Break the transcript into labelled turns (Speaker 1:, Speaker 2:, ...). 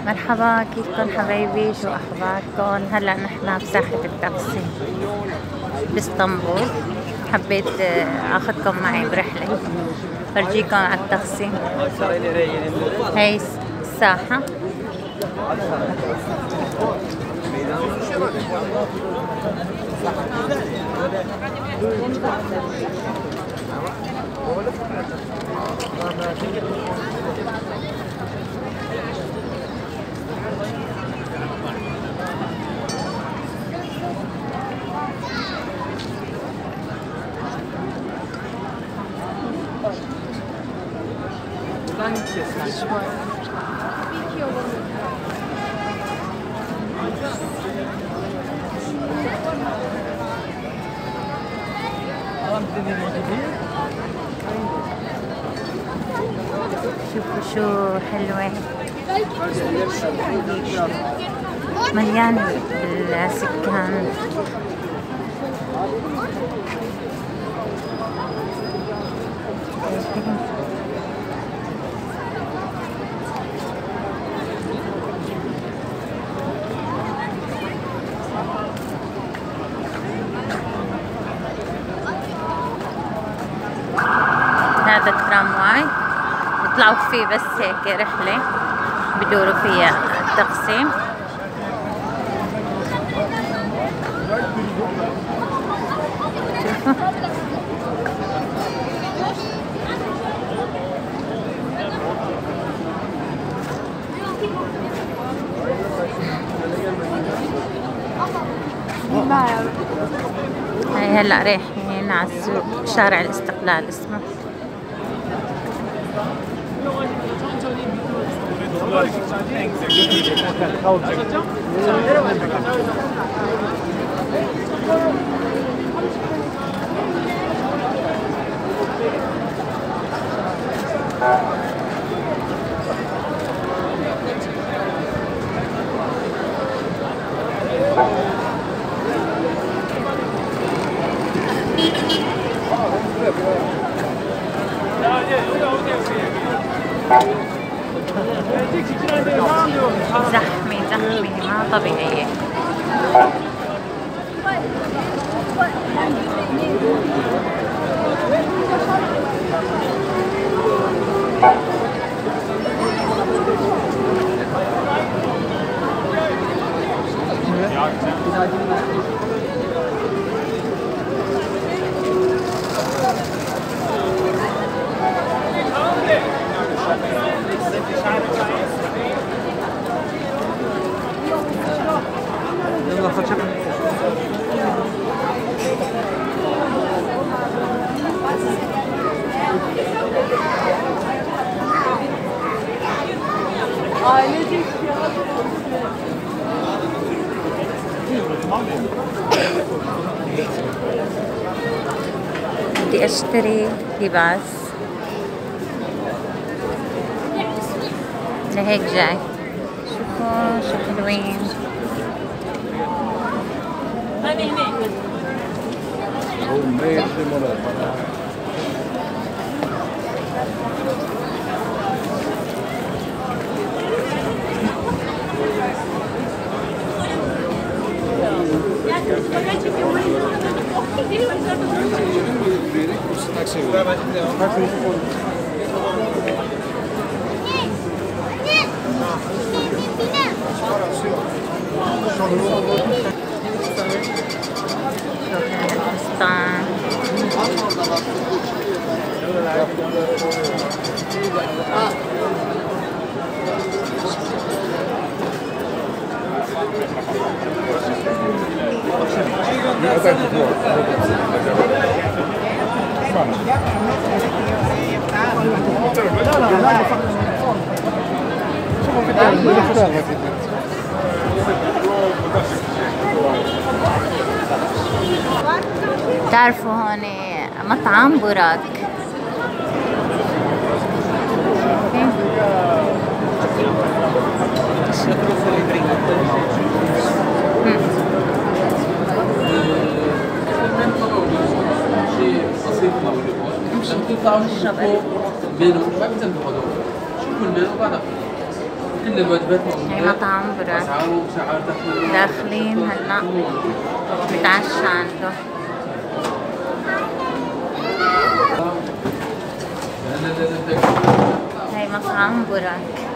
Speaker 1: مرحبا، كيفكن حبايبي؟ شو اخباركن؟ هلا نحن بساحة التقسيم باسطنبول. حبيت اخذكم معي برحلة فرجيكم على التقسيم. هي الساحة. شوفوا شو حلوة، مليان بالسكان. هذا الترامواي بيطلعوا فيه بس هيك رحلة بدوروا فيها التقسيم. هاي هلا رايحين على السوق، شارع الاستقلال اسمه. زحمة ما طبيعية. بدي اشتري لباس لهيك جاي. شوفوا شو حلوين. تعرفوا هون مطعم براق.
Speaker 2: نشرب.
Speaker 1: هي مطعم براق، داخلين هلا نتعشى عنده. هي مطعم براق.